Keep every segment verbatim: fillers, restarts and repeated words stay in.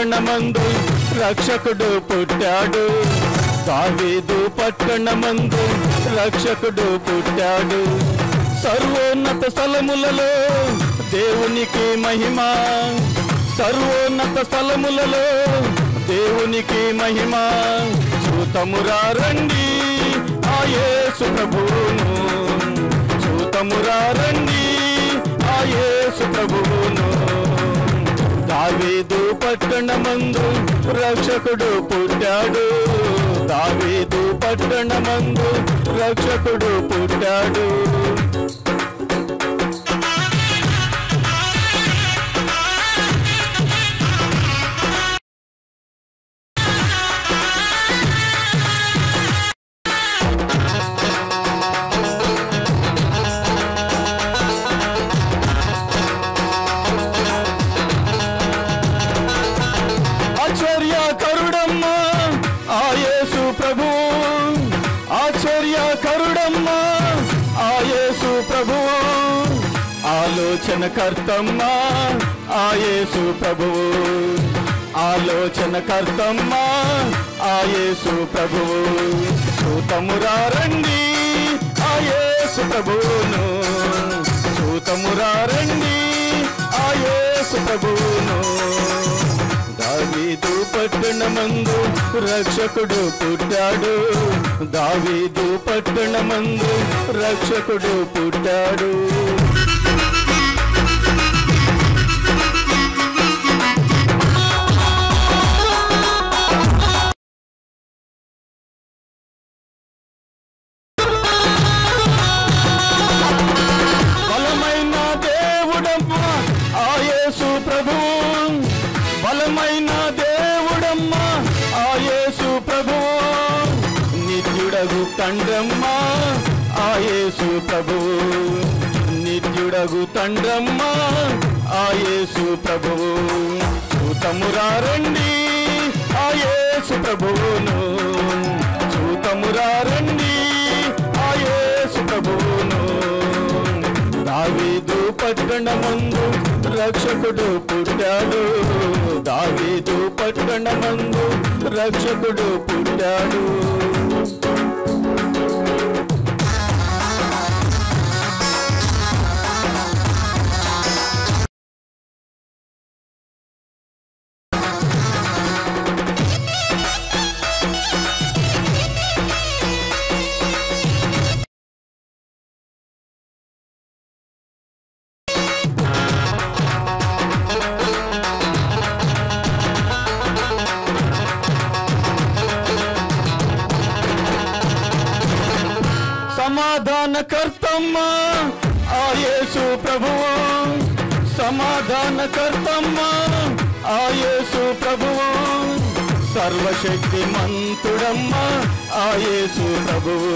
పట్టణమందు రక్షకుడు పుట్టాడు. దావీదు పట్టణమందు రక్షకుడు పుట్టాడు. సర్వోన్నత స్థలములలో దేవునికి మహిమ, సర్వోన్నత స్థలములలో దేవునికి మహిమ. చూతమురా రండి ఆ యేసు ప్రభువును, చూతమురా రండి ఆ యేసు ప్రభువును. దావీదు పట్టణమందు రక్షకుడు పుట్టాడు. దావీదు పట్టణమందు రక్షకుడు పుట్టాడు. ఆలోచన కర్తమ్మ ఆ యేసు ప్రభువు, ఆలోచన కర్తమ్మ ఆ యేసు ప్రభువు. చూతమురా రండి ఆ యేసు ప్రభువును, చూతమురా రండి ఆ యేసు ప్రభువును. దావీదు పట్టణమందు రక్షకుడు పుట్టాడు. దావీదు పట్టణమందు రక్షకుడు పుట్టాడు. బలమైన దేవుడమ్మ ఆ యేసు ప్రభువు, బలమైన దేవుడమ్మ ఆ యేసు ప్రభువు. నిత్యుడగు తండ్రమ్మ ఆ యేసు ప్రభువు, నిత్యుడగు తండ్రమ్మ ఆ యేసు ప్రభువు. చూతమురా రండి ఆ యేసు ప్రభువును, చూతమురా రండి ఆ యేసు ప్రభువును. దావీదు పట్టణమందు రక్షకుడు పుట్టాడు. దావీదు పట్టణమందు రక్షకుడు పుట్టాడు. సమాధానకర్తమ్మ ఆ యేసు ప్రభువు, సమాధానకర్తమ్మ ఆ యేసు ప్రభువు. సర్వశక్తిమంతుడమ్మ ఆ యేసు ప్రభువు,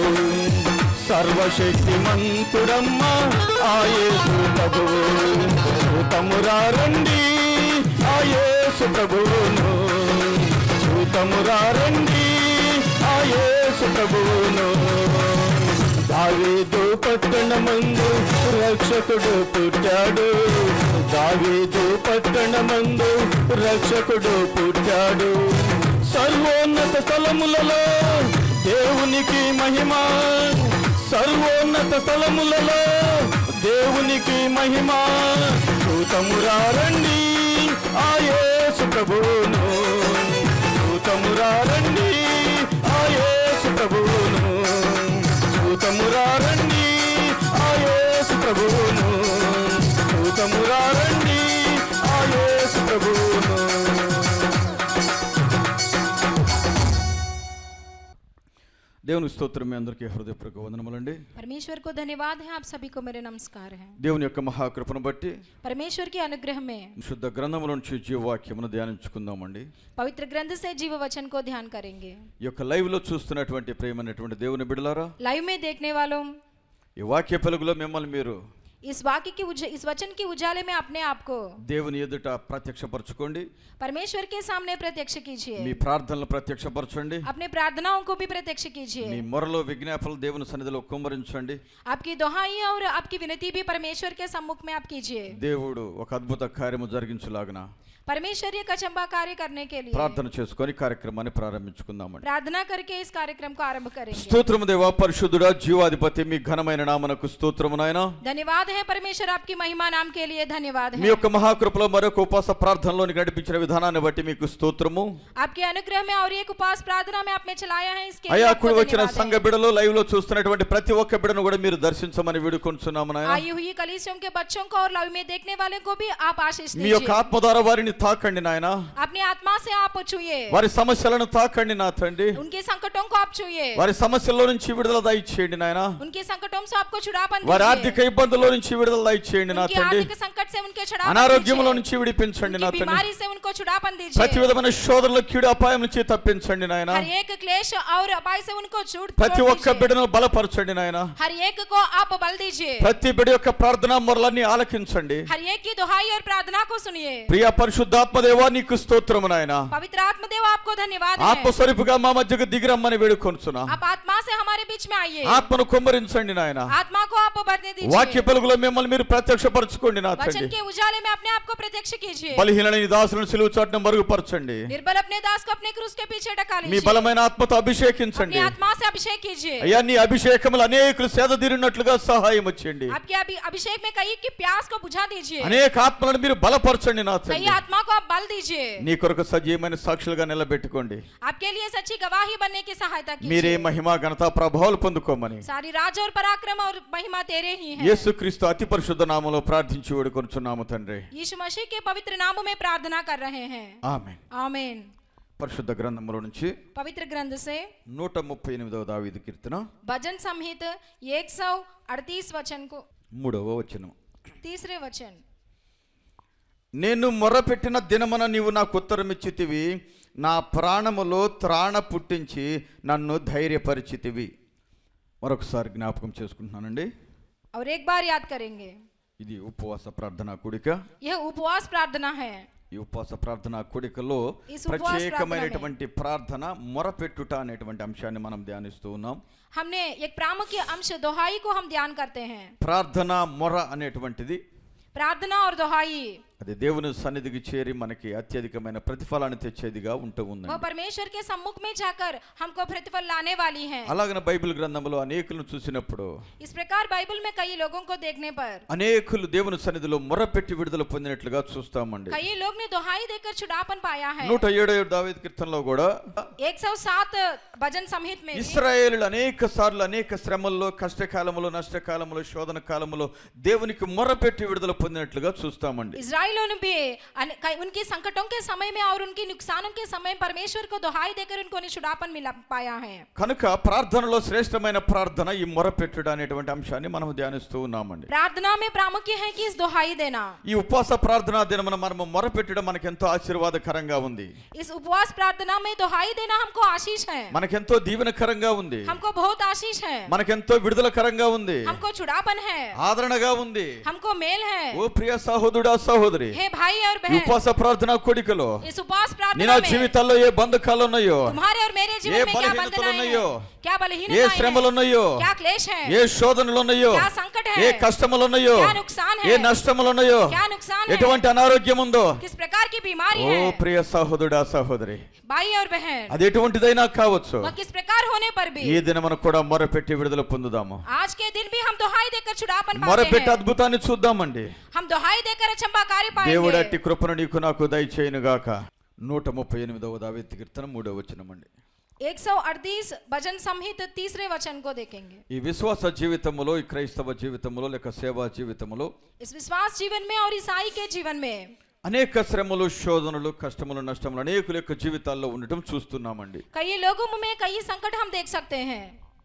సర్వశక్తిమంతుడమ్మ ఆ యేసు ప్రభువు. చూతమురా రండి ఆ యేసు ప్రభువును, చూతమురా రండి ఆ యేసు ప్రభువును. దావీదు పట్టణమందు రక్షకుడు పుట్టాడు. దావీదు పట్టణమందు రక్షకుడు పుట్టాడు. సర్వోన్నత స్థలములలో దేవునికి మహిమ, సర్వోన్నత స్థలములలో దేవునికి మహిమ. చూతమురా రండి ఆ యేసు ప్రభువును, చూతమురా రండి ఆ యేసు ప్రభువును, చూతమురా రండి ఆ యేసు ప్రభువును, చూతమురా రండి ఆ యేసు ప్రభువును. దేవుని స్తోత్రం. మీ అందరికీ హృదయపూర్వక వందనములండి. परमेश्वर को धन्यवाद है, आप सभी को मेरे नमस्कार है. దేవుని యొక్క మహాకృపను బట్టి परमेश्वर की अनुग्रह में శుద్ధ గ్రంథముల నుంచి జీవవాక్యమును ధ్యానించుకుందామండి. पवित्र ग्रंथ से जीव वचन को ध्यान करेंगे. ఈ యొక్క లైవ్ లో చూస్తున్నటువంటి ప్రియమైనటువంటి దేవుని బిడ్డలారా, लाइव में देखने वालों, ఈ వాక్య వెలుగులో మిమ్మల్ని మీరు इस वाक्य की उज, इस वचन की उजाले में अपने आप को దేవుని ఎదుట ప్రత్యక్షపరచుకోండి. परमेश्वर के सामने प्रत्यक्ष మీ कीजिए. ప్రార్థనలు ప్రత్యక్షపరచండి. अपने प्रार्थनाओं को भी प्रत्यक्ष మీ कीजिए. మొరలో విజ్ఞాపనలు దేవుని సన్నిధిలో కుమ్మరించండి. आपकी दुहाई और आपकी विनती भी परमेश्वर के सम्मुख में आप कीजिए. దేవుడు ఒక అద్భుత కార్యము జరిగించులాగున परमेश्वर एक अचंबा कार्य करने के लिए ప్రార్థన చేసుకొని కార్యక్రమాన్ని ప్రారంభించుకుందామండి. प्रार्थना करके इस कार्यक्रम को आरंभ करेंगे. స్తోత్రము దేవా పరిశుద్ధుడా జీవాధిపతి మీ ఘనమైన నామమునకు స్తోత్రము నాయనా. धन्यवाद है परमेश्वर आपकी महिमा नाम के लिए धन्यवाद మీ है. యొక్క మహాకృపలో మరొక ఉపవాస ప్రార్థనలోని నడిపించిన విధానాన్ని బట్టి మీకు స్తోత్రము. आपके अनुग्रह में और एक उपवास प्रार्थना में आपने चलाया है इसके लिए అయా आपको కూడి వచ్చిన धन्यवाद సంఘ है. బిడ్డలు లైవ్ లో చూస్తున్నటువంటి ప్రతి ఒక్క బిడ్డను కూడా మీరు దర్శించమని వేడుకొంచున్నాము నాయనా. आई हुई कलीसियों के बच्चों को और लाइव में देखने वाले को भी आप आशीष మీ యొక్క दीजिए. ఆత్మ ద్వారా వారిని తాకండి నాయనా. अपनी आत्मा से आप छुए, వారి సమస్యలను తాకండి నా తండ్రి. उनके संकटों को आप छुए, వారి సమస్యల్లో నుంచి విడుదల దయచేయండి నాయనా. उनके संकटों से आपको छुड़ापन వారి दीजिए. ఆర్థిక ఇబ్బందుల్లో నుంచి విడుదల దయచేయండి నా उनके తండ్రి. आर्थिक संकट से उनके छुड़ापन అనారోగ్యంలో दीजिए. నుంచి విడిపించండి నా उनकी తండ్రి. बीमारी से उनको छुड़ापन ప్రతి दीजिए. విధమైన శోధనలు కీడు అపాయం నుంచి తప్పించండి నాయనా. हर एक क्लेश और अपाय से उनको छूट ప్రతి छोड़ ఒక్క दीजिए. బిడ్డను బలపరచండి నాయనా. हर एक को आप बल दीजिए. ప్రతి బిడ్డ యొక్క ప్రార్థనా మొరలన్నీ ఆలకించండి. हर एक की दुहाई और प्रार्थना को सुनिए. ప్రియ పరిశుద్ధాత్మ దేవా నీకు స్తోత్రము నాయనా. पवित्र आत्मदेव आपको धन्यवाद है. ఆత్మస్వరూపుగా మా మధ్యకు దిగిరమ్మని వేడుకొనుచున్నా. आप आत्मा से हमारे बीच में आइए. ఆత్మను కుమ్మరించండి నాయనా. आत्मा को आप भरने వాక్య दीजिए. వెలుగులో మిమ్మల్ని మీరు ప్రత్యక్షపరచుకోండి నా वचन తండ్రి. के उजाले में अपने आप को प्रत्यक्ष कीजिए. బలహీనని దాసులను సిలువ చాటున మరుగుపరచండి. निर्बल अपने दास को अपने क्रूस के पीछे ढका మీ लीजिए. బలమైన ఆత్మతో అభిషేకించండి. अपनी आत्मा से अभिषेक कीजिए. అయ్యా నీ అభిషేకములు అనేకులు సేదతీరినట్లుగా సహాయం వచ్చేయండి. आपके अभी अभिषेक में कई की प्यास को बुझा दीजिए. అనేక ఆత్మలను మీరు బలపరచండి నా कई తండ్రి. आत्मा को आप बल दीजिए. నీ కొరకు సజీవమైన సాక్షులుగా నిలబెట్టుకోండి. आपके लिए सच्ची गवाही बनने की सहायता మీరే कीजिए. మహిమ ఘనత ప్రభావాలు పొందుకోమని सारी राज और पराक्रम और महिमा तेरे ही है. యేసుక్రీస్తు అతి పరిశుద్ధ నామములో ప్రార్థించి వేడుకొనుచున్నాము తండ్రి. यीशु मसीह के पवित्र नामों में प्रार्थना कर रहे हैं. ఆమేన్. आमीन. పరిశుద్ధ గ్రంథములో నుంచి पवित्र ग्रंथ से నూట ముప్పై ఎనిమిదవ దావీదు కీర్తన भजन संहित एक सौ अड़तीस वचन को మూడవ వచనం. तीसरे वचन. నేను మొరపెట్టిన దినమున నీవు నాకు ఉత్తరమిచ్చితివి, నా ప్రాణములో త్రాణ పుట్టించి నన్ను ధైర్యపరిచితివి. మరొకసారి జ్ఞాపకం చేసుకుంటున్నానండి. और एक बार याद करेंगे. ఇది ఉపవాస ప్రార్థనా కూడిక. यह उपवास प्रार्थना है. ఈ ఉపవాస ప్రార్థనా కూడికలో ఈ ఉపవాస ప్రత్యేకమైనటువంటి ప్రార్థన మొరపెట్టుట అనేటువంటి అంశాన్ని మనం ధ్యానిస్తూ ఉన్నాం. हमने एक प्रामुख्य अंश दोहाई को हम ध्यान करते हैं. ప్రార్థన మొర అనేటువంటిది प्रार्थना और दोहाई అది దేవుని సన్నిధికి చేరి మనకి అత్యధికమైన ప్రతిఫలాన్ని తెచ్చేదిగా ఉంటూ वो ఉందండి. परमेश्वर के सम्मुख में जाकर हमको प्रतिफल लाने वाली है. అలాగనే బైబిల్ గ్రంథంలో అనేకులను చూసినప్పుడు इस प्रकार बाइबल में कई लोगों को देखने पर అనేకులు దేవుని సన్నిధిలో మొరపెట్టి విడుదల పొందినట్లుగా చూస్తామండి. कई लोग ने दोहाई देकर छुड़ापन पाया है. నూట ఏడవ దావీదు కీర్తనలో కూడా एक सौ सात भजन संहित में भी ఇశ్రాయేలులు అనేక సార్లు అనేక శ్రమల్లో, కష్టకాలములో, నష్టకాలములో, శోధన కాలములో దేవునికి మొరపెట్టి విడుదల పొందినట్లుగా చూస్తామండి. इस्राएलियों ने भी अन- कई- उनके संकटों के समय में और उनके नुकसानों के समय परमेश्वर को दोहाई देकर उनको छुड़ापन मिला पाया है. కనుక ప్రార్థనలో శ్రేష్టమైన ప్రార్థన ఈ మొరపెట్టుట అనేటువంటి అంశాన్ని మనం ధ్యానిస్తూ ఉన్నామండి. प्रार्थना में प्रामुख्य है कि इस दोहाई देना. ఈ ఉపవాస ప్రార్థనా దినమున మనము మొరపెట్టడం మనకెంతో ఆశీర్వాదకరంగా ఉంది. इस उपवास प्रार्थना में दोहाई देना हमको आशीष है. మనకెంతో దీవెనకరంగా ఉంది. हमको बहुत आशीष है. మనకెంతో విడుదలకరంగా ఉంది. हमको छुड़ापन है. ఆదరణగా ఉంది. हमको मेल है. ఓ ప్రియ సహోదరుడా సహోదరి, हे भाई और ఈ बहन, ఉపవాస ప్రార్థనా కూడికలో इस उपवास నీ प्रार्थना నా में జీవితాల్లో ఏ బంధకాలు ఉన్నాయో, तुम्हारे और मेरे ఏ जीवन में क्या బలహీనతలు बंधनाएं ఉన్నాయో, हैं, क्या ఏ बलहीनताएं శ్రమలు हैं, ఉన్నాయో, क्या क्लेश है, ఏ శోధనలు ఉన్నాయో, क्या संकट है, ఏ కష్టములు ఉన్నాయో, क्या नुकसान है, ఏ నష్టములు ఉన్నాయో, क्या नुकसान है, ఎటువంటి అనారోగ్యం ఉందో, किस प्रकार की बीमारी ఓ है, ప్రియ సహోదరుడా సహోదరి, भाई और बहन, అది ఎటువంటిదైనా కావచ్చు, वह किस प्रकार होने पर भी ఈ దినమున కూడా మొరపెట్టి విడుదల పొందుదాము. आज के दिन भी हम दोहाई देकर छुड़ापन पाते మొరపెట్టి हैं. అద్భుతాన్ని చూద్దామండి. हम दोहाई देकर अचंबा कार्य దేవుడు पाएंगे. అట్టి కృపను నీకు నాకు దయచేయునుగాక. నూట ముప్పై ఎనిమిదవ దావీదు కీర్తన మూడవ వచనమండి. एक सौ अड़तीस भजन संहित तीसरे वचन को देखेंगे. ఈ విశ్వాస జీవితములో, ఈ క్రైస్తవ జీవితములో లేక సేవా జీవితములో इस विश्वास जीवन में और ईसाई के जीवन में అనేక శ్రమలు, శోధనలు, కష్టములు, నష్టములు అనేకుల యొక్క జీవితాల్లో ఉండటం చూస్తున్నామండి. कई लोगों में कई संकट हम देख सकते हैं.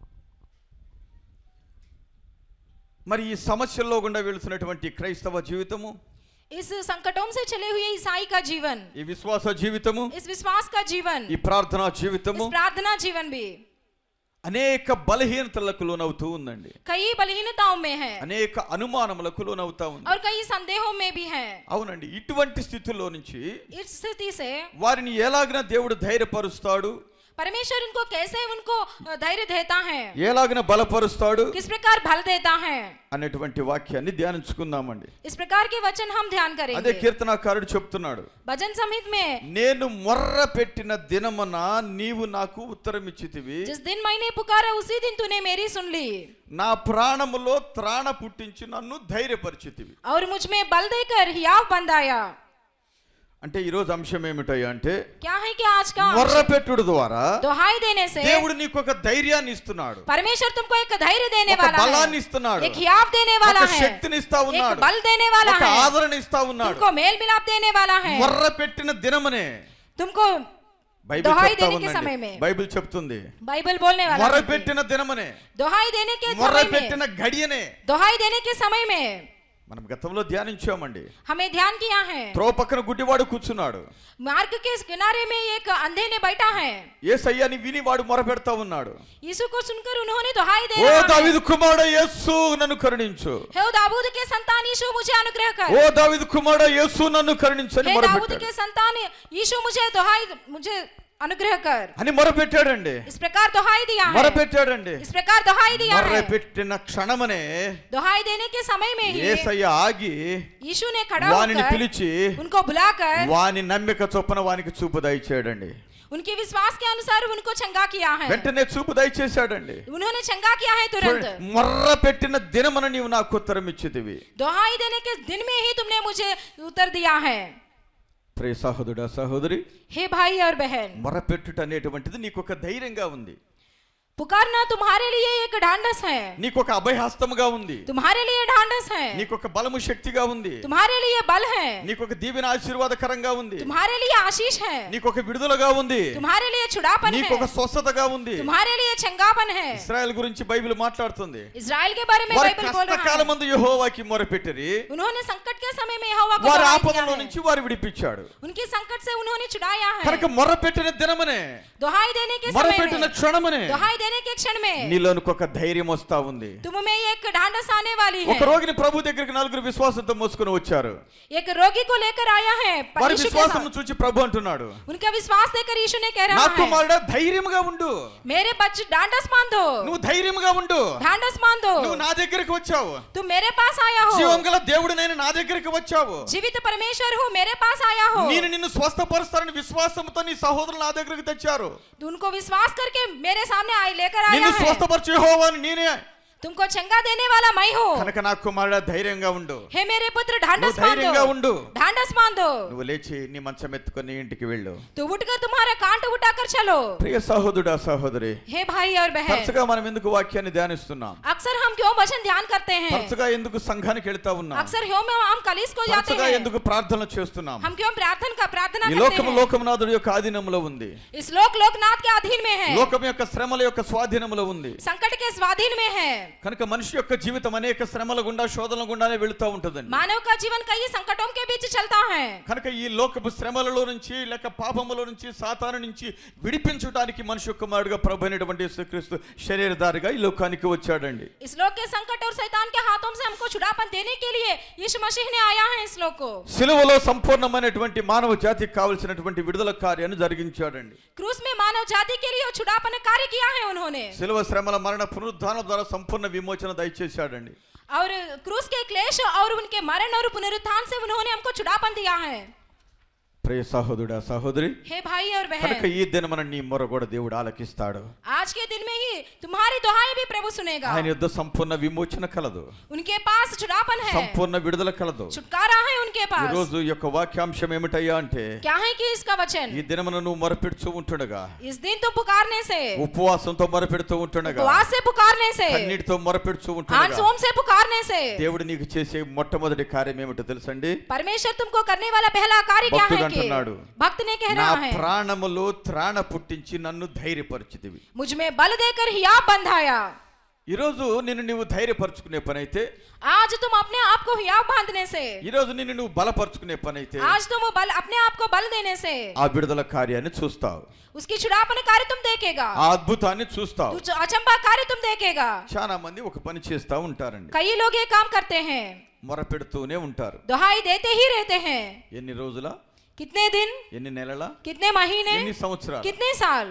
మరి ఈ సమస్యల్లో గుండా వెళుతున్నటువంటి క్రైస్తవ జీవితము, इस संकटों से चले हुए ईसाई का जीवन, ఈ విశ్వాస జీవితము, इस विश्वास का जीवन, ఈ ప్రార్థనా జీవితము इस प्रार्थना जीवन भी అనేక బలహీనతలకు లోనవుతూ ఉందండి. कई बलहीनताओं में है అనేక అనుమానములకు లోనవుతా ఉంది. और कई संदेहों में भी है. అవునండి, ఇటువంటి స్థితిలో నుంచి इस स्थिति से వారిని ఎలాగైనా దేవుడు ధైర్యపరుస్తాడు, परमेश्वर उनको कैसे उनको धैर्य देता है, ఎలాగైనా బలపరుస్తాడు किस प्रकार बल देता है, అనేటువంటి వాక్యాన్ని ధ్యానించుకుందామండి. इस प्रकार के वचन हम ध्यान అదే करेंगे. కీర్తనాకారుడు చెప్తున్నాడు, भजन संहित में నేను మొర్ర పెట్టిన దినమున నీవు నాకు ఉత్తరం ఇచ్చితివి, जिस दिन मैंने पुकारा उसी दिन तूने मेरी सुन ली, నా ప్రాణములో త్రాణ పుట్టించి నన్ను ధైర్యపరిచితివి. और मुझ में बल देकर हियाव बंधाया. అంటే ఈ రోజు అంశం ఏమిటయ్యా అంటే, क्या है कि आज का మొర్ర పెట్టుడు ద్వారా दुहाई देने से దేవుడు నీకు ఒక ధైర్యాన్ని ఇస్తున్నాడు, परमेश्वर तुमको एक धैर्य देने ఒక वाला బలాన్ని है, ఇస్తున్నాడు, एक हियाव देने वाला ఒక है, శక్తిని ఇస్తా एक ఉన్నాడు, बल देने वाला ఒక है, ఆదరణ ఇస్తా ఉన్నాడు. तुमको मेल मिलाप देने वाला है, మొర్ర పెట్టిన దినమనే तुमको బైబిల్ दुहाई చెప్తా देने के समय ఉందండి. में బైబిల్ చెప్తుంది बाइबल बोलने वाला మొర్ర है, పెట్టిన దినమనే, दुहाई देने के మొర్ర समय में పెట్టిన గడియనే. दुहाई देने के समय में మనం గతంలో ధ్యానించామండి. हमें ध्यान किया है. త్రో పక్కన గుడ్డివాడు కూర్చున్నాడు, मार्ग के किनारे में एक अंधे ने बैठा है. యేసయ్యని విని వాడు మొర పెడతా ఉన్నాడు, यीशु को सुनकर उन्होंने दुहाई दे ఓ रहा है, దావీదు కుమారుడు యేసు నన్ను కరుణించు, हे दाऊद के संतान यीशु मुझे अनुग्रह कर, ఓ దావీదు కుమారుడు యేసు నన్ను కరుణించు అని हे మొర दाऊद పెట్టాడు. के संतान यीशु मुझे दुहाई मुझे अनुग्रह कर, అని మొర పెట్టాడండి, इस प्रकार दुहाई दिया మొర है, పెట్టాడండి. इस प्रकार दुहाई दिया మొర है. పెట్టిన క్షణమనే दुहाई देने के समय में ही యేసయ్య ఆగి यीशु ने खड़ा వానిని होकर పిలిచి उनको बुलाकर వాని నమ్మిక చొప్పున వానికి చూపు దయచేయడండి. उनके विश्वास के अनुसार उनको चंगा किया है, వెంటనే చూపు దయచేశాడండి. उन्होंने चंगा किया है तुरंत. మొర్ర పెట్టిన దినమున నీవు నాకు ఉత్తరం ఇచ్చితివి. दुहाई देने के दिन में ही तुमने मुझे उत्तर दिया है. ప్రియ సహోదరుడా సహోదరి, हे भाई और बहन, మొర పెట్టుట అనేటువంటిది నీకు ఒక ధైర్యంగా ఉంది, पुकारना तुम्हारे लिए एक ढांढस है, నీకు ఒక అభయహస్తముగా ఉంది, तुम्हारे लिए ढांढस है, నీకు ఒక బలము శక్తిగా ఉంది, तुम्हारे लिए बल है, నీకు ఒక దీవెన ఆశీర్వాదకరంగా ఉంది, तुम्हारे लिए आशीष है, నీకు ఒక విడుదలగా ఉంది, तुम्हारे लिए छुड़ापन నీకు ఒక है, స్వస్థతగా ఉంది. तुम्हारे लिए चंगापन है. ఇశ్రాయేల్ గురించి బైబిల్ మాట్లాడుతుంది, इजराइल के बारे में వారి बाइबल बोल रहा కష్టకాలమందు యెహోవాకి మొరపెట్టిరి, है, उन्होंने संकट के समय में यहोवा को వారి दुहाई ఆపదలో दिया है, నుంచి వారు విడిపించాడు. उनकी संकट से उन्होंने छुड़ाया है. కనుక మొరపెట్టిన దినమనే, दुहाई देने के समय మొరపెట్టిన में, క్షణమనే दुहाई देने के क्षण में నీలోనికి ఒక ధైర్యం వస్తా ఉంది. तुम में एक ढांढस आने वाली ఒక है. రోగిని ప్రభు దగ్గరికి నలుగురు విశ్వాసంతో మోసుకొని వచ్చారు. एक रोगी को लेकर आया है, వారి यीशु के విశ్వాసం साथ. చూచి ప్రభు అంటున్నాడు, उनका विश्वास देखकर यीशु ने कह నా रहा है, కుమారుడా ధైర్యంగా ఉండు, मेरे बच्चे ढांढस बांधो, నువ్వు ధైర్యంగా ఉండు, ढांढस बांधो, నువ్వు నా దగ్గరికి వచ్చావు, तुम मेरे पास आया हो, జీవం గల దేవుడినైన నా దగ్గరికి వచ్చావు, जीवित परमेश्वर हो, मेरे पास आया हो. నేను నిన్ను స్వస్థపరుస్తానని విశ్వాసంతో నీ సహోదరులు నా దగ్గరికి తెచ్చారు, तो उनको विश्वास करके मेरे सामने आए लेकर आया నిన్ను है. స్వస్థపరచు యెహోవా అని నేనే. तुमको चंगा देने वाला मैं हूँ. కనుక నా కుమారుడా ధైర్యంగా ఉండు, हे मेरे पुत्र నువ్వు ढांढस ధైర్యంగా बांधो, ఉండు, ढांढस बांधो, నువ్వు లేచి నీ మంచం ఎత్తుకొని ఇంటికి వెళ్ళు. तो उठकर तुम्हारा कांट उठाकर चलो. ప్రియ సహోదరుడా సహోదరి, हे भाई और बहन, తరచుగా మనం ఎందుకు వాక్యాన్ని ధ్యానిస్తున్నాం, अक्सर हम क्यों वचन ध्यान करते हैं, తరచుగా ఎందుకు సంఘానికి వెళ్తా ఉన్నాం, अक्सर क्यों में हम कलीस को जाते తరచుగా हैं, ఎందుకు ప్రార్థనలు చేస్తున్నాం. हम क्यों प्रार्थना का प्रार्थना ఈ करते లోకము हैं. లోకమునాథుడి యొక్క ఆధీనంలో ఉంది, इस लोक लोकनाथ के अधीन में है, లోకం యొక్క శ్రమల యొక్క స్వాధీనంలో ఉంది. संकट के स्वाधीन में है. కనుక మనిషి యొక్క జీవితం అనేక శ్రమల గుండా శోధనల గుండానే వెళుతూ ఉంటుందండి. मानव का जीवन कई संकटों के बीच चलता है. కనుక ఈ లోకపు శ్రమలలో నుంచి లేక పాపముల నుంచి సాతాను నుంచి విడిపించడానికి మనిషి యొక్క కుమారుడుగా ప్రభు అయినటువంటి యేసుక్రీస్తు శరీరధారిగా ఈ లోకానికి వచ్చాడండి. इस लोक के संकट और शैतान के हाथों से हमको छुड़ापन देने के लिए यीशु मसीह ने आया है इस लोक को. సిలువలో సంపూర్ణమైనటువంటి మానవ జాతికి కావలసినటువంటి విడుదల కార్యాన్ని జరిగించాడండి. क्रूस में मानव जाति के लिए छुड़ापन कार्य किया है उन्होंने. సిలువ శ్రమల మరణ పునరుద్ధానం ద్వారా సంపూర్ణ విమోచన దయచేశాడండి. और क्रूस के क्लेश और उनके मरण और पुनरुत्थान से उन्होंने हमको छुड़ापन दिया है. ప్రియ సహోదరుడా సహోదరి, हे भाई और కనుక बहन, ఈ దినమున నీ మొర కూడా దేవుడు ఆలకిస్తాడు. आज के दिन में ही तुम्हारी दुहाई भी प्रभु सुनेगा. ఆయన యుద్ధ సంపూర్ణ విమోచన కలదు, उनके पास छुड़ापन है, సంపూర్ణ విడుదల కలదు. छुटकारा है उनके ఈ पास. రోజు యొక్క వాక్యాంశం ఏమిటయ్యా అంటే, क्या है कि इसका वचन, ఈ దినమున నువ్వు మొరపెడుతూ ఉంటుండగా, इस दिन तुम पुकारने से, ఉపవాసంతో మొరపెడుతూ ఉంటుండగా, उपवास से पुकारने से, కన్నీటితో మొరపెడుతూ आन ఉంటుండగా, सोम से पुकारने से, దేవుడు నీకు చేసే మొట్టమొదటి కార్యం ఏమిటో తెలుసండి? परमेश्वर तुमको करने वाला पहला कार्य क्या है భక్తుడు कि అంటున్నాడు, भक्त ने कह నా रहा है, ప్రాణములో త్రాణ పుట్టించి నన్ను ధైర్యపరిచితివి. मुझ में बल देकर हियाव बंधाया. ఈ రోజు నిన్ను నువ్వు ధైర్యపరచుకునే పని అయితే, आज तुम अपने आप को हियाव बांधने से, ఈ రోజు నిన్ను నువ్వు బలపరచుకునే పని అయితే, आज तुम बल अपने आप को बल देने से ఆ విడుదల కార్యాన్ని చూస్తావు, उसकी छुड़ापन कार्य तुम देखेगा, ఆ అద్భుతాన్ని చూస్తావు. तू अचंबा कार्य तुम देखेगा. చాలా మంది ఒక పని చేస్తా ఉంటారండి, कई लोग ये काम करते हैं, మొర పెడుతూనే ఉంటారు. दुहाई देते ही रहते हैं. ఎన్ని రోజుల, कितने दिन, ఎన్ని నెలల, कितने महीने, ఎన్ని సంవత్సరాలు, कितने साल,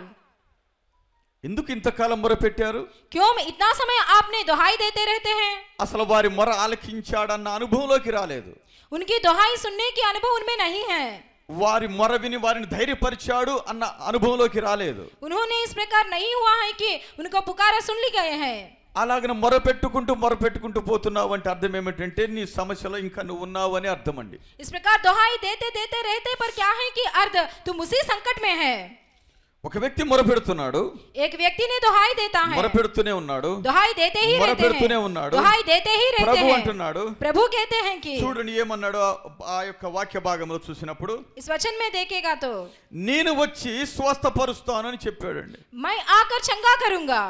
ఎందుకు ఇంతకాలం మొర పెట్టారు? क्यों इतना समय आपने दुहाई देते रहते हैं? అసలు వారి మొర ఆలకించాడన్న అనుభవంలోకి రాలేదు. उनकी दुहाई सुनने की अनुभव उनमें नहीं है. వారి మొర విని వారిని ధైర్యపరిచాడు అన్న అనుభవంలోకి రాలేదు. उन्होंने इस प्रकार नहीं हुआ है कि उनको पुकारा सुन ली गए हैं. అలాగనే మొర పెట్టుకుంటూ మొర పెట్టుకుంటూ పోతున్నావు అంటే అర్థం ఏమిటంటే నీ సమస్యలో ఇంకా నువ్వు ఉన్నావు అని అర్థం అండి. इस प्रकार दुहाई देते देते रहते पर क्या है कि अर्थ तुम उसी संकट में है. ఒక వ్యక్తి మొర పెడుతున్నాడు, एक व्यक्ति ने दुहाई देता है, మొర పెడుతూనే ఉన్నాడు, दुहाई देते ही మొర रहते పెడుతూనే हैं, ఉన్నాడు. दुहाई देते ही रहते ప్రభు हैं. అంటున్నాడు, प्रभु कहते हैं कि చూడండి ఏమన్నాడు ఆ యొక్క వాక్య భాగంలో చూసినప్పుడు, इस वचन में देखेगा तो నేను వచ్చి స్వస్థపరుస్తాను అని చెప్పాడండి. मैं आकर चंगा करूंगा.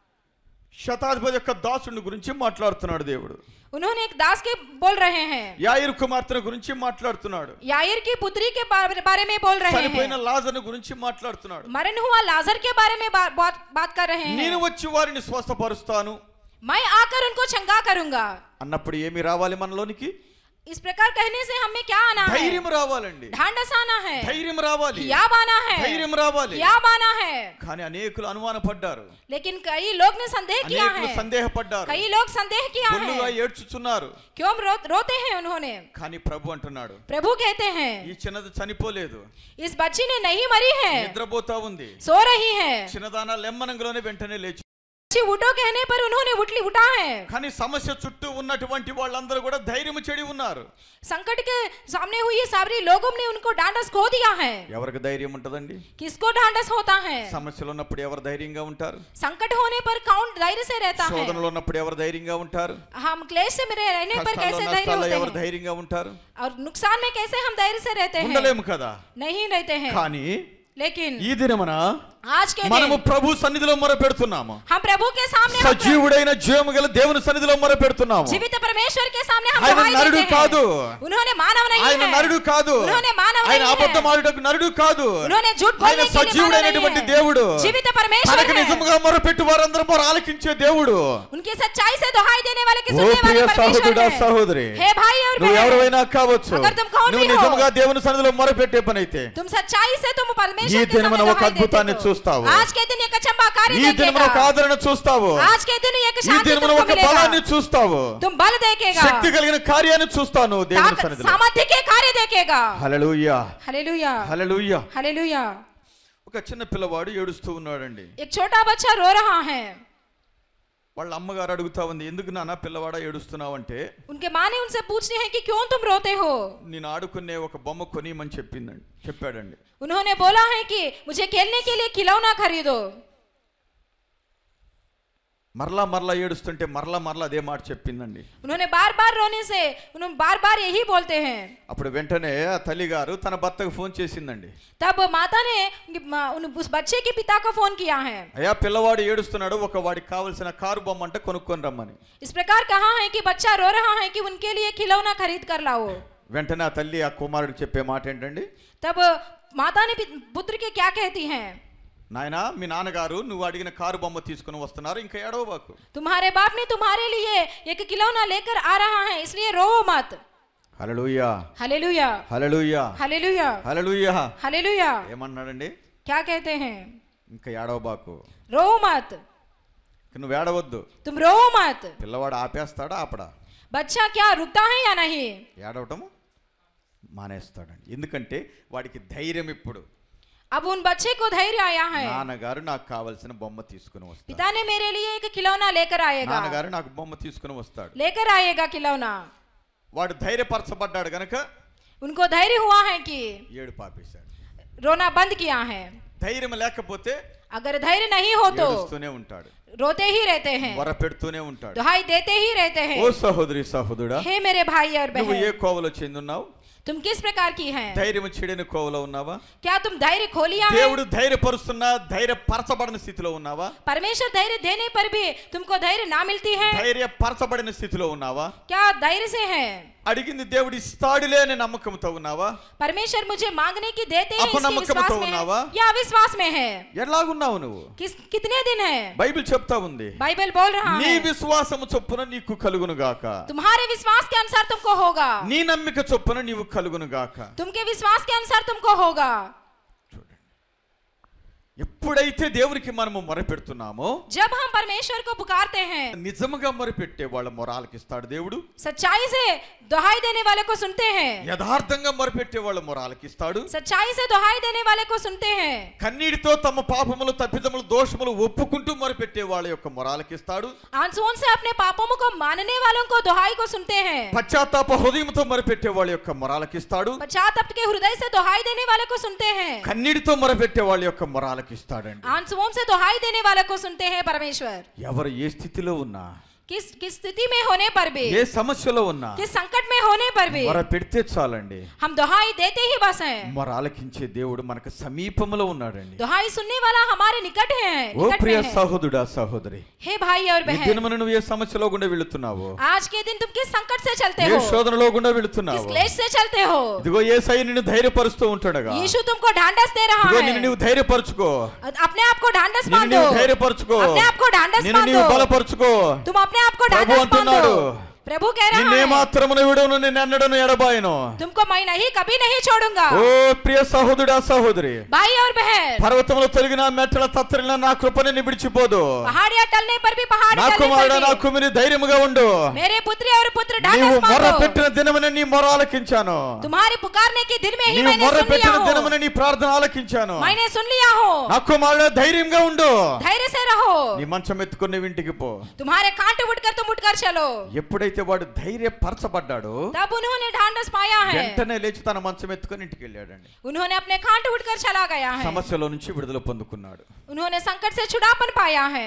శతాధిపతి యొక్క దాసుని గురించి మాట్లాడుతున్నాడు దేవుడు. उन्होंने एक दास के बोल रहे हैं, యాయిరు కుమార్తె గురించి మాట్లాడుతున్నాడు, याईर की पुत्री के बारे बारे में बोल रहे చనిపోయిన हैं, లాజరు గురించి మాట్లాడుతున్నాడు. मरण हुआ लाजर के बारे में बा, बात बात कर रहे నేను हैं. వచ్చి వారిని స్వస్థపరుస్తాను मैं आकर उनको चंगा करूंगा. అన్నప్పుడు ఏమి రావాలి మనలోనికి? इस प्रकार कहने से हमें क्या आना है? ధైర్యం రావాలండి, ढांढस आना है, ధైర్యం రావాలి, हियाव आना है, ధైర్యం రావాలి. हियाव आना है. కానీ అనేకులు అనుమాన పడ్డారు, लेकिन कई लोग ने संदेह किया అనేకులు है, సందేహపడ్డారు, कई लोग संदेह किया బొల్లుగా है, ఏడ్చుచున్నారు. क्यों रो, रोते हैं उन्होंने. కానీ ప్రభు అంటున్నాడు, प्रभु कहते हैं ఈ చిన్నది చనిపోలేదు, इस बच्ची ने नहीं मरी है, నిద్రపోతా ఉంది. सो रही है. చిన్నదాన లెమ్మనంలోనే వెంటనే లేచి, उठो कहने पर उन्होंने उठली उठा है. కానీ సమస్య చుట్టూ ఉన్నటువంటి వాళ్ళందరూ కూడా ధైర్యం చెడి ఉన్నారు. संकट के सामने हुई ये सारे लोगों ने उनको डांडस खो दिया है. ఎవరికి ధైర్యం ఉంటదండి? किसको डांडस होता है? సమస్యలు ఉన్నప్పుడు ఎవరు ధైర్యంగా ఉంటారు? संकट होने पर कौन धैर्य से रहता है? శోధనలో ఉన్నప్పుడు ఎవరు ధైర్యంగా ఉంటారు? हम क्लेश से मेरे रहने पर కష్టాల్లో कैसे धैर्य నష్టాల్లో होते ఎవరు हैं? ధైర్యంగా ఉంటారు? और नुकसान में कैसे हम धैर्य से रहते हैं? ఉండలేము కదా. नहीं रहते हैं. కానీ लेकिन ఈ దినమున आज के మనము दिन ప్రభు సన్నిధిలో మొర పెడుతున్నాము. हम प्रभु के सामने हम సజీవుడైన జీవము గల దేవుని సన్నిధిలో మొర పెడుతున్నాము. जीवित परमेश्वर के सामने हम ఆయన दुहाई నరుడు देते కాదు, हैं. उन्होंने मानव नहीं ఆయన है, నరుడు కాదు, उन्होंने मानव ఆయన नहीं అబద్ధం है, ఆడుటకు నరుడు కాదు, उन्होंने झूठ ఆయన बोलने के लिए मानव సజీవుడైనటువంటి नहीं है. దేవుడు, जीवित परमेश्वर తనకు है, నిజముగా మొర పెట్టు వారందరూ మొర ఆలకించే దేవుడు. उनकी सच्चाई से दुहाई देने वाले के ఓ सुनने वाले ప్రియ परमेश्वर సహోదరుడా है. సహోదరి, हे भाई और నువ్వు बहन, ఎవరైనా కావచ్చు, अगर तुम कौन నువ్వు भी हो, నిజముగా దేవుని సన్నిధిలో మొర పెట్టే పని అయితే तुम सच्चाई से तुम ఈ परमेश्वर के దినమున सामने ఒక दुहाई అద్భుతాన్ని देते हो. చూస్తావు. आज के दिन एक अचंबा कार्य ఈ దినమున ఒక देखेगा. ఆదరణ చూస్తావు. आज के दिन एक ఈ शांति దినమున तुमको ఒక బలాన్ని मिलेगा. చూస్తావు. तुम बल देखेगा, శక్తి కలిగిన కార్యాన్ని చూస్తాను దేవుని ताकत సన్నిధిలో. सामर्थ्य के कार्य देखेगा. Hallelujah, hallelujah, hallelujah. हालेलुया. ఒక చిన్న పిల్లవాడు ఏడుస్తూ ఉన్నాడండి. एक छोटा बच्चा रो रहा है. వాళ్ళ అమ్మగారు అడుగుతా ఉంది, ఎందుకు నాన్న పిల్లవాడా ఏడుస్తున్నావు అంటే, उनके माँ ने उनसे पूछती है कि क्यों तुम रोते हो. నేను ఆడుకునే ఒక బొమ్మ కొనిమని చెప్పిందండి చెప్పాడండి. उन्होंने बोला है कि मुझे खेलने के लिए खिलौना खरीदो. మరలా మరలా ఏడుస్తుంటే మరలా మరలా అదే మాట చెప్పిందండి. उन्होंने बार बार रोने से उन्होंने बार बार यही बोलते हैं. అప్పుడు వెంటనే ఆ తల్లి గారు తన భర్తకు ఫోన్ చేసిందండి. तब माता ने उन- उस बच्चे के पिता को फोन किया है. అయ్యా పిల్లవాడు ఏడుస్తున్నాడు, ఒక వాడికి కావలసిన కారు బొమ్మ అంటే కొనుక్కొని రమ్మని. इस प्रकार कहा है कि बच्चा रो रहा है कि उनके लिए खिलौना खरीद कर लाओ. వెంటనే ఆ తల్లి ఆ కుమారుడికి చెప్పే మాట ఏంటండి, तब माता ने पि- पुत्र के क्या कहती हैं, నాయనా మీ నాన్నగారు నువ్వు అడిగిన కారు బొమ్మ తీసుకుని వస్తున్నారు, ఇంకా ఏడవబాకు. तुम्हारे बाप ने तुम्हारे लिए एक खिलौना लेकर आ रहा है, इसलिए रो मत. Hallelujah, hallelujah, hallelujah, hallelujah, hallelujah. Hallelujah. ఏమన్నాడండి, क्या कहते हैं, ఇంకా ఏడవబాకు, रो मत, ఇంక నువ్వు ఏడవద్దు. तुम रो मत. పిల్లవాడు ఆపేస్తాడా ఆపడా? बच्चा क्या रुकता है या नहीं? ఏడవటము మానేస్తాడండి. ఎందుకంటే వాడికి ధైర్యం ఇప్పుడు, अब उन बच्चे को धैर्य आया है, నాన్నగారు నాకు కావలసిన బొమ్మ తీసుకుని వస్తాడు, पिता ने मेरे लिए एक खिलौना लेकर आएगा, నాన్నగారు నాకు బొమ్మ తీసుకుని వస్తాడు. लेकर आएगा खिलौना. వాడు ధైర్యపరచబడ్డాడు గనక उनको धैर्य हुआ है कि ఏడు పాపేశాడు. रोना बंद किया है. ధైర్యం లేకపోతే अगर धैर्य नहीं हो तो ఏడుస్తూనే ఉంటాడు, रोते ही रहते हैं, వర పెడుతూనే ఉంటాడు. दुहाई देते ही रहते हैं. ఓ సహోదరి సహోదరుడా, हे मेरे भाई और నువ్వు ఏ बहन, కోవలో చెందున్నావు? तुम किस प्रकार की हैं? ధైర్యం చెడిన కోవలో ఉన్నావా? क्या तुम धैर्य खो लिया है? దేవుడు ధైర్యపరుస్తున్నా ధైర్యపరచబడిన స్థితిలో ఉన్నావా? परमेश्वर धैर्य देने पर भी तुमको धैर्य ना मिलती है? ధైర్యపరచబడిన స్థితిలో ఉన్నావా? क्या धैर्य से है? అడిగింది దేవుడు ఇస్తాడులే అనే నమ్మకంతో ఉన్నావా? परमेश्वर मुझे मांगने की देते हैं इसके विश्वास में है या अविश्वास में है? ఎలాగున్నావు నువ్వు? किस कितने दिन है? బైబిల్ చెప్తా ఉంది, बाइबल बोल रहा నీ है విశ్వాసము చొప్పున నీకు కలుగును గాక, तुम्हारे विश्वास के अनुसार तुमको होगा, నీ నమ్మిక చొప్పున నీవు కలుగును గాక. तुमके विश्वास के अनुसार तुमको होगा. ఎప్పుడైతే దేవునికి మనము మొరపెడుతున్నామో, जब हम परमेश्वर को पुकारते हैं, నిజముగా మొరపెట్టే వాళ్ళ మొరాలకి ఇస్తాడు దేవుడు. सच्चाई से दुहाई देने वाले को सुनते हैं, యథార్థంగా మొరపెట్టే వాళ్ళ మొరాలకి ఇస్తాడు. सच्चाई से दुहाई देने वाले को सुनते हैं, కన్నీటితో తమ పాపములు తప్పిదములు దోషములు ఒప్పుకుంటూ మొరపెట్టే వాళ్ళ యొక్క మొరాలకి ఇస్తాడు. आंसुओं से अपने पापों को मानने वालों को दुहाई को सुनते हैं, పశ్చాత్తాప హృదయంతో మొరపెట్టే వాళ్ళ యొక్క మొరాలకి ఇస్తాడు. पश्चाताप के हृदय से दुहाई देने वाले को सुनते हैं, కన్నీటితో మొరపెట్టే వాళ్ళ యొక్క మొరాలకి ఇస్తాడండి. आंसुओं से दुहाई देने वाले को सुनते हैं परमेश्वर. ఎవరు ఏ స్థితిలో ఉన్నా, किस किस स्थिति में होने पर भी, ఏ సమస్యలో ఉన్నా, किस संकट में होने पर भी మొర పెడితే చాలండి, हम दुहाई देते ही बस हैं. మొర ఆలకించే దేవుడు మనకు సమీపంలో ఉన్నాడండి. दुहाई सुनने वाला हमारे निकट है, ఓ निकट ప్రియ में है. సహోదరుడా సహోదరి, हे भाई और ఈ बहन, దినమున నువ్వు ఏ సమస్యలో గుండా వెళుతున్నావో, आज के दिन तुम किस संकट से चलते ఏ हो, శోధనలో గుండా किस వెళుతున్నావో, क्लेश से चलते हो, ఇదిగో యేసయ్య నిన్ను ధైర్యపరుస్తూ ఉంటాడుగా. यीशु तुमको ढांढस दे रहा ఇదిగో है. నిన్ను నువ్వు ధైర్యపరచుకో, अपने आप को ढांढस నిన్ను बांधो, నువ్వు ధైర్యపరచుకో, अपने आप को ढांढस నిన్ను నీవు बांधो, బలపరచుకో. तुम अपने आप को ప్రభు ढांढस అంటున్నాడు, बांधो. प्रभु कह रहा నిన్నే है, మాత్రమును విడును, నిన్ను ఎన్నడను ఎడబాయను. तुमको मैं नहीं कभी नहीं छोड़ूंगा. ఓ ప్రియ సహోదరుడా సహోదరి, भाई और बहन, పర్వతములు తొలగిన మెట్టల తత్తరిన నా కృపని నీ విడిచిపోదు. पहाड़ियां टलने पर भी पहाड़ నా टलने కుమారుడా पर నా भी కుమారి ధైర్యముగా ఉండు. मेरे पुत्री और पुत्र నీవు ढांढस మొర बांधो. పెట్టిన దినమున నీ మొర ఆలకించాను. तुम्हारे पुकारने के दिन में ही నీవు मैंने మొర सुन लिया పెట్టిన हूँ, దినమున నీ ప్రార్థన ఆలకించాను. मैंने सुन लिया हो. నా కుమారుడా ధైర్యంగా ఉండు. धैर्य से रहो, నీ మంచం ఎత్తుకుని ఇంటికి పో. तुम्हारे कांटे उठकर तुम उठकर चलो. ఎప్పుడైతే వాడు ధైర్యపరచబడ్డాడో, तब उन्होंने ढांढस पाया है, వెంటనే లేచి తన మంచం ఎత్తుకుని ఇంటికి వెళ్ళాడండి. उन्होंने अपने कांटे उठकर चला गया है, సమస్యలో నుంచి విడుదల పొందుకున్నాడు. उन्होंने संकट से छुड़ापन पाया है.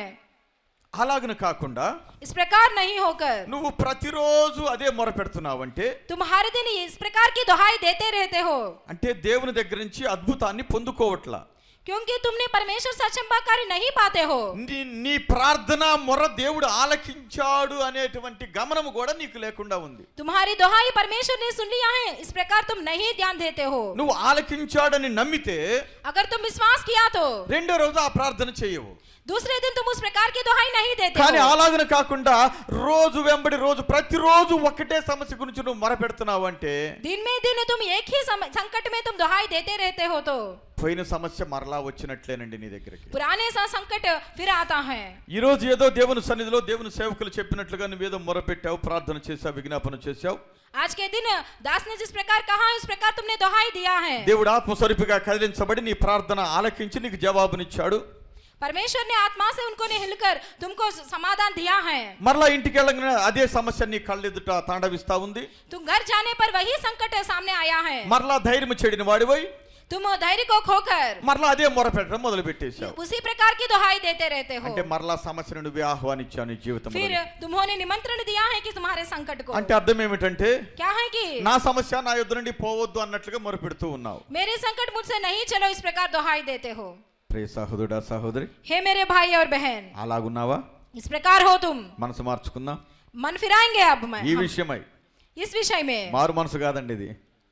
అలాగను కాకుండా इस प्रकार नहीं होकर నువ్వు ప్రతిరోజు అదే మొర పెడుతున్నావంటే, तुम हर दिन इस प्रकार की दुहाई देते रहते हो, అంటే దేవుని దగ్గర నుంచి అద్భుతాన్ని పొందుకోవట్లా. क्योंकि तुमने परमेश्वर से अचंभा कार्य नहीं पाते हो. నీ నీ ప్రార్థన మొర దేవుడు ఆలకించాడు అనేటువంటి గమనము కూడా నీకు లేకుండా ఉంది. तुम्हारी दुहाई परमेश्वर ने सुन लिया है, इस प्रकार तुम नहीं ध्यान देते हो. నువ్వు ఆలకించాడని నమ్మితే अगर तुम विश्वास किया तो రెండో రోజు ఆ ప్రార్థన చేయవు. दूसरे दिन तुम उस प्रकार की दुहाई नहीं देते కానీ हो. అలాగన కాకుండా రోజు వెంబడి రోజు ప్రతిరోజు ఒకటే సమస్య గురించి నువ్వు మొర పెడుతున్నావు అంటే, दिन में दिन तुम एक ही सम- संकट में तुम दुहाई देते रहते हो तो పోయిన సమస్య మరలా వచ్చినట్లేనండి నీ దగ్గరికి. पुराने सा संकट फिर आता है. ఈ రోజు ఏదో దేవుని సన్నిధిలో దేవుని సేవకులు చెప్పినట్లుగా నువ్వేదో మొర పెట్టావు, ప్రార్థన చేసావు, విజ్ఞాపన చేసావు. आज के दिन दास ने जिस प्रकार कहा उस प्रकार तुमने दुहाई दिया है. దేవుడు ఆత్మస్వరూపిగా కదిలించబడి నీ ప్రార్థన ఆలకించి నీకు జవాబునిచ్చాడు. परमेश्वर ने आत्मा से उनको ने हिलकर तुमको समाधान दिया है. మరలా ఇంటికి వెళ్ళగానే అదే సమస్య నీ కళ్ళెదుట తాండవిస్తా ఉంది. तुम घर जाने पर वही संकट सामने आया है. మరలా ధైర్యం చెడిన వాడివై तुम धैर्य को खोकर మరలా అదే మొర పెట్టడం మొదలు పెట్టేశావు. उसी प्रकार की दुहाई देते रहते हो. అంటే మరలా సమస్యను నువ్వే ఆహ్వానించావు నీ జీవితంలో. फिर तुम्होंने निमंत्रण दिया है कि तुम्हारे संकट को. అంటే అర్థం ఏమిటంటే, क्या है कि నా సమస్య నా యొద్ద నుండి పోవద్దు అన్నట్లుగా మొర పెడుతూ ఉన్నావు. मेरे संकट मुझसे नहीं चलो, इस प्रकार दुहाई देते हो. ప్రియ సహోదరుడా సహోదరి, हे मेरे भाई और बहन, అలాగున్నావా? इस प्रकार हो तुम. మనసు మార్చుకుందాం. मन फिराएंगे अब मैं ఈ हम విషయమై इस विषय में. మారు మనసు కాదండి, ఇది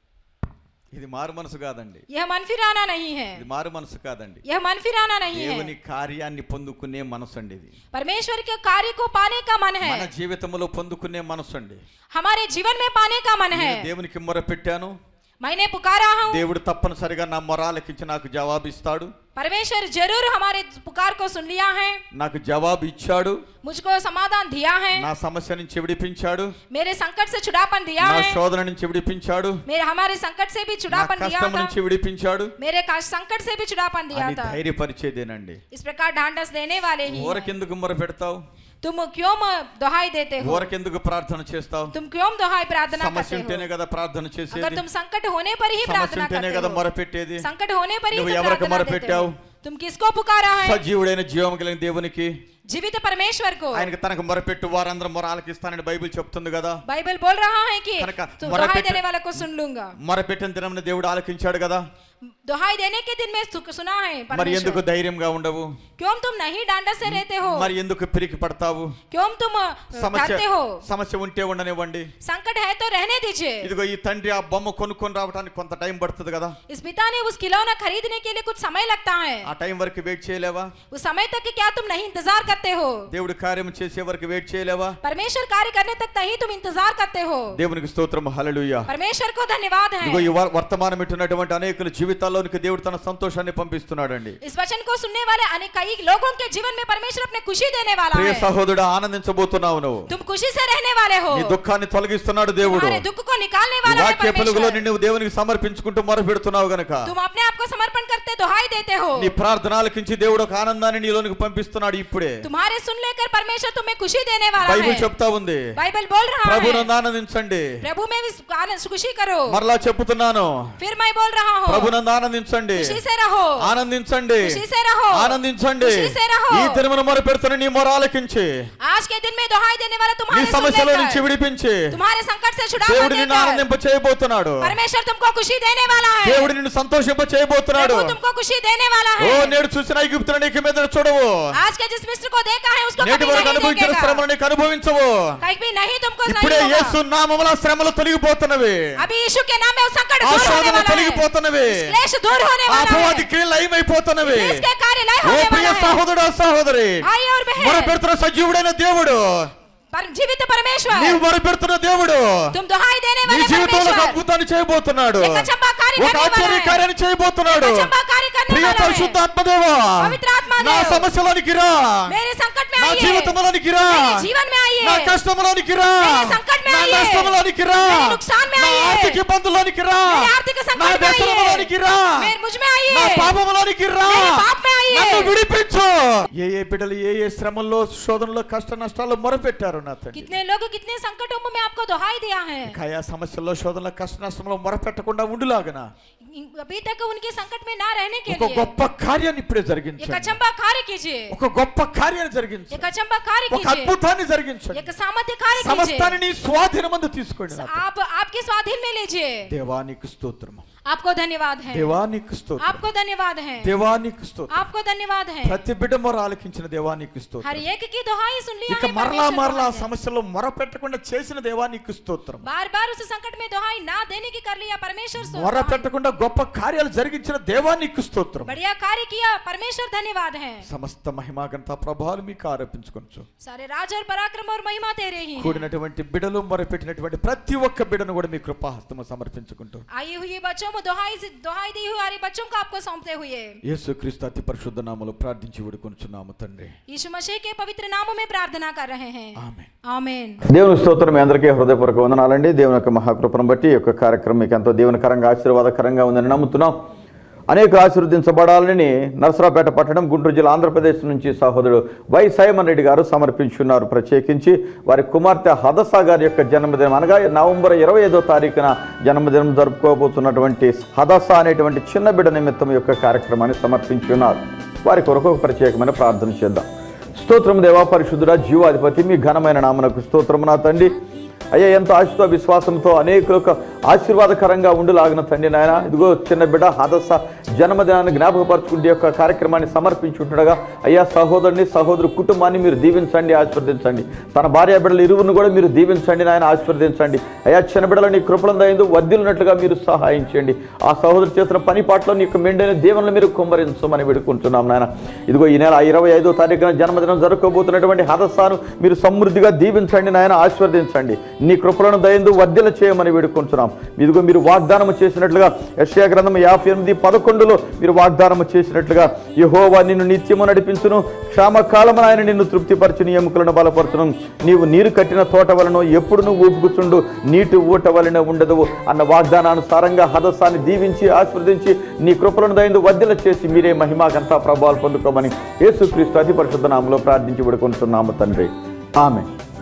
ఇది మారు మనసు కాదండి, यह मन फिराना नहीं है, ఇది మారు మనసు కాదండి. यह मन फिराना नहीं దేవుని है. కార్యాన్ని పొందుకునే మనసు అండి ఇది. परमेश्वर के कार्य को पाने का मन है, మన జీవితంలో పొందుకునే మనసు అండి. हमारे जीवन में पाने का मन है. నేను దేవునికి మొర పెట్టాను, मैंने पुकारा हूँ, దేవుడు తప్పనిసరిగా నా మొర ఆలకించి నాకు జవాబు ఇస్తాడు. परमेश्वर जरूर हमारे पुकार को सुन लिया है, నాకు జవాబు ఇచ్చాడు, मुझको समाधान दिया है, నా సమస్య నుంచి విడిపించాడు, मेरे संकट से छुड़ापन दिया నా है, శోధన నుంచి విడిపించాడు, मेरे हमारे संकट से भी నా छुड़ापन दिया కష్టం था, నుంచి విడిపించాడు मेरे का- संकट से भी छुड़ापन दिया అని था. ధైర్యపరిచేదేనండి. इस प्रकार ढांढस देने वाले ही हैं. ఊరకెందుకు మొర పెడతావు? तुम क्यों म- दुहाई देते हो? ఊరకెందుకు ప్రార్థన చేస్తావు? तुम क्यों दुहाई प्रार्थना సమస్య करते ఉంటేనే हो? కదా ప్రార్థన अगर చేసేది, तुम संकट होने पर ही సమస్య प्रार्थना ఉంటేనే करते కదా हो, మొర పెట్టేది. संकट होने पर ही నువ్వు तुम ఎవరికి प्रार्थना మొర देते పెట్టావు? हो. तुम किसको पुकारा है? సజీవుడైన జీవం కలిగిన దేవునికి. जीवित परमेश्वर को ఆయనకి తనకు మొరపెట్టు వారందరూ మొర ఆలకిస్తానని బైబిల్ చెప్తుంది కదా. बाइबल बोल रहा है कि కనుక तो మొరపెట్టు- दुहाई देने वाले को सुन लूंगा. మొరపెట్టిన దినమున దేవుడు ఆలకించాడు కదా. दुहाई देने के दिन में सु- सुना है మరి ఎందుకు परमेश्वर. ధైర్యంగా ఉండవు? क्यों तुम नहीं डांडा से रहते हो? మరి ఎందుకు పిరికి పడతావు? क्यों तुम अ, సమస్య डरते हो? సమస్య ఉంటే ఉండనివ్వండి. संकट है तो रहने दीजिए. ఇదిగో ఈ తండ్రి ఆ బొమ్మ కొనుక్కొని రావడానికి కొంత టైం పడుతుంది కదా. इस पिता ने उस खिलौना खरीदने के लिए कुछ समय लगता है. ఆ టైం వరకు వెయిట్ చేయలేవా? उस समय तक कि क्या तुम नहीं इंतजार करते हो? దేవుడు కార్యం చేసే వరకు వెయిట్ చేయలేవా? परमेश्वर कार्य करने तक नहीं तुम इंतजार करते हो. దేవునికి స్తోత్రం, హల్లెలూయా. परमेश्वर को धन्यवाद ఇదిగో है. ఈ వ- వర్తమానం ఇటున్నటువంటి అనేకుల జీవితాల్లోనికి దేవుడు తన సంతోషాన్ని పంపిస్తున్నాడండి. इस वचन को सुनने वाले अनेक कई लोगों के जीवन में परमेश्वर अपने खुशी देने वाला ప్రియ है. సహోదరుడు, ఆనందించబోతున్నావు నువ్వు. तुम खुशी से रहने वाले हो. నీ దుఃఖాన్ని తొలగిస్తున్నాడు దేవుడు. तुम्हारे दुख को निकालने ఈ वाला है వాక్య వెలుగులో परमेश्वर. నిన్ను దేవునికి సమర్పించుకుంటూ మొరపెడుతున్నావు గనుక तुम अपने आप को समर्पण करते दुहाई देते हो. నీ ప్రార్థనలకించి దేవుడు ఒక ఆనందాన్ని నీలోనికి పంపిస్తున్నాడు ఇప్పుడే. तुम्हारे सुन लेकर परमेश्वर तुम्हें खुशी देने वाला బైబిల్ है. చెప్తా ఉంది, बाइबल बोल रहा ప్రభువును है ఆనందించండి. प्रभु में भी आनंद खुशी करो. మరలా చెప్తున్నాను, फिर मैं बोल रहा हूँ ప్రభువును ఆనందించండి, खुशी से रहो. ఆనందించండి, खुशी से रहो. ఆనందించండి. खुशी से रहो. ఈ దినమున మొరపెడుతున్న నీ మొర ఆలకించి आज के दिन में दुहाई देने वाला నీ तुम्हारे सुन సమస్యలో నుంచి लेकर విడిపించి तुम्हारे संकट से छुड़ा దేవుడు నిన్ను देकर ఆనందింప చేయబోతున్నాడు. परमेश्वर तुमको खुशी देने वाला है. దేవుడు నిన్ను సంతోషింప చేయబోతున్నాడు. प्रभु तुमको खुशी देने वाला ఓ है. నేడు చూసిన ఐగుప్తును నీకు మీద చూడవు, आज के जिस मिस्र को देखा है उसको నేటి कभी వరకు नहीं అనుభవించిన देखेगा. శ్రమలు నీకు అనుభవించవు. कहीं भी नहीं तुमको नहीं ఇప్పుడే होगा. యేసు నామములో శ్రమలు తొలగిపోతున్నవి, अभी यीशु के नाम में वो संकट दूर होने ఆశోధనలు वाला है. తొలగిపోతున్నవి, क्लेश दूर होने वाला అపవాది है. క్రియలు లయమైపోతున్నవి. इसके कार्य लय ఓ होने ప్రియ वाला है. సహోదరుడు సహోదరి, भाई और बहन మొరపెడుతున్న సజీవుడైన దేవుడు, पर जीवित परमेश्वर నీవు మొరపెడుతున్న దేవుడు तुम दुहाई देने నీ वाले జీవితంలో ఒక परमेश्वर అద్భుతాన్ని చేయబోతున్నాడు, एक अचंबा कार्य ఒక करने वाला ఆశ్చర్య है. కార్యాన్ని చేయబోతున్నాడు. एक अचंबा कार्य करने ప్రియ वाला है. పరిశుద్ధ ఆత్మదేవా, पवित्र आत्मा నా देव సమస్యలోనికి రా, मेरे संकट में నా आइए. జీవితంలోనికి రా, मेरे जीवन में आइए. నా కష్టంలోనికి రా, मेरे संकट में నా आइए. నష్టంలోనికి రా, मेरे नुकसान में నా आइए. ఆర్థిక ఇబ్బందుల్లోనికి రా, मेरे आर्थिक నా संकट में వ్యసనంలోనికి आइए. రా, मेरे मुझ में आइए. నా పాపంలోనికి రా, मेरे पाप में आइए. నన్ను విడిపించు. ఏ ఏ బిడ్డలు ఏ ఏ శ్రమల్లో శోధనలో కష్ట నష్టాలు మొరపెట్టారు నా తండ్రి. कितने लोग कितने संकटों में आपको दुहाई दिया है. ఆయా సమస్యల్లో శోధనలో కష్ట నష్టంలో మొరపెట్టకుండా ఉండులాగన अभी तक उनके संकट में ना रहने के ఒక लिए గొప్ప కార్యాన్ని ఇప్పుడే एक జరిగించండి. अचंबा कार्य कीजिए. ఒక గొప్ప కార్యాన్ని జరిగించండి. एक अचंबा कार्य ఒక कीजिए. అద్భుతాన్ని జరిగించండి. एक सामर्थ्य कार्य कीजिए. సమస్తాన్ని నీ స్వాధీనమందు తీసుకోండి నా తండ్రి. आप आपके स्वाधीन में लीजिए. దేవానికి స్తోత్రం, आपको धन्यवाद है. దేవానికి స్తోత్రం, आपको धन्यवाद है. దేవానికి స్తోత్రం. आपको धन्यवाद है. ప్రతి బిడ్డ మొర ఆలకించిన దేవానికి हर స్తోత్రం. एक की दुहाई सुन लिया ఇక है. మరలా परमेश्वर మరలా दुहाई है. సమస్యలో మొర పెట్టకుండా చేసిన దేవానికి స్తోత్రం. बार बार उस संकट में दुहाई ना देने की कर लिया परमेश्वर सो మొర పెట్టకుండా గొప్ప కార్యాలు జరిగించిన దేవానికి స్తోత్రం. बढ़िया कार्य किया परमेश्वर धन्यवाद है. సమస్త మహిమా ఘనత ప్రభావాలు మీకు ఆరోపించుకొనొచ్చు. सारे राज और पराक्रम और महिमा तेरे ही हैं. కూడినటువంటి బిడ్డలు మొరపెట్టినటువంటి ప్రతి ఒక్క బిడ్డను కూడా మీ కృపాహస్తము సమర్పించుకుంటూ आई हुई बच्चों में दुहाई से दुहाई दी हुई हमारे बच्चों को आपको सौंपते हुए యేసుక్రీస్తు అతి పరిశుద్ధ నామములో ప్రార్థించి వేడుకొనుచున్నాము తండ్రి. यीशु मसीह के पवित्र नामों में प्रार्थना कर रहे हैं. ఆమేన్. आमीन. దేవుని స్తోత్రం. మీ అందరికీ హృదయపూర్వక వందనాలండి. దేవుని యొక్క మహాకృపను బట్టి ఈ యొక్క కార్యక్రమం మీకు ఎంతో దీవెనకరంగా ఆశీర్వాదకరంగా ఉందని నమ్ముతున్నాం. అనేక ఆశీర్వదించబడాలని నరసరావుపేట పట్టణం గుంటూరు జిల్లా ఆంధ్రప్రదేశ్ నుంచి సహోదరుడు వై సైమన్ రెడ్డి గారు సమర్పించున్నారు. ప్రత్యేకించి వారి కుమార్తె హదసా గారి యొక్క జన్మదినం అనగా నవంబర్ ఇరవై ఐదో తారీఖున జన్మదినం జరుపుకోబోతున్నటువంటి హదసా అనేటువంటి చిన్న బిడ్డ నిమిత్తం యొక్క కార్యక్రమాన్ని సమర్పించున్నారు. వారి కొరకు ఒక ప్రత్యేకమైన ప్రార్థన చేద్దాం. స్తోత్రం దేవా, పరిశుద్ధుడా, జీవాధిపతి, మీ ఘనమైన నామనకు స్తోత్రము నా తండ్రి. అయ్యా, ఎంతో ఆశతో విశ్వాసంతో అనేకులకు ఆశీర్వాదకరంగా ఉండులాగిన తండ్రి నాయన, ఇదిగో చిన్న బిడ్డ హదస జన్మదినాన్ని జ్ఞాపకపరచుకుంటే యొక్క కార్యక్రమాన్ని సమర్పించుంటుండగా అయ్యా సహోదరుని సహోదరు కుటుంబాన్ని మీరు దీవించండి, ఆశీర్వదించండి. తన భార్య బిడ్డలు ఇరువురిని కూడా మీరు దీవించండి నాయన, ఆశీర్వదించండి. అయ్యా చిన్న బిడ్డలు నీ కృపలందైందు వర్ధిల్లినట్లుగా మీరు సహాయం చేయండి. ఆ సహోదరు చేసిన పని పాటలో నీ యొక్క మెండైన దీవెనలు మీరు కుమ్మరించమని వేడుకుంటున్నాం నాయన. ఇదిగో ఈ నెల ఇరవై ఐదో తారీఖున జన్మదినం జరుపుకోబోతున్నటువంటి హదసాను మీరు సమృద్ధిగా దీవించండి నాయన, ఆశీర్వదించండి. నీ కృపలను దయందు వర్ధిల్ల చేయమని వేడుకుంటున్నాం. ఇదిగో మీరు వాగ్దానం చేసినట్లుగా యెషయా గ్రంథం యాభై ఎనిమిది పదకొండులో మీరు వాగ్దానం చేసినట్లుగా యెహోవా నిన్ను నిత్యము నడిపించును, క్షామకాలమున ఆయన నిన్ను తృప్తిపరచుని, ఎముకలను బలపరచును. నీవు నీరు కట్టిన తోట వలన ఎప్పుడు నువ్వు ఊపుకుచుండు, నీటి ఊట వలన ఉండదు అన్న వాగ్దానానుసారంగా హదసాన్ని దీవించి ఆశీర్వదించి నీ కృపలను దయందు వర్ధిల్ల చేసి మీరే మహిమా ఘనత ప్రభావాలు పొందుకోమని యేసుక్రీస్తు అతి పరిశుద్ధ నామములో ప్రార్థించి వేడుకుంటున్నాము తండ్రి. ఆమేన్.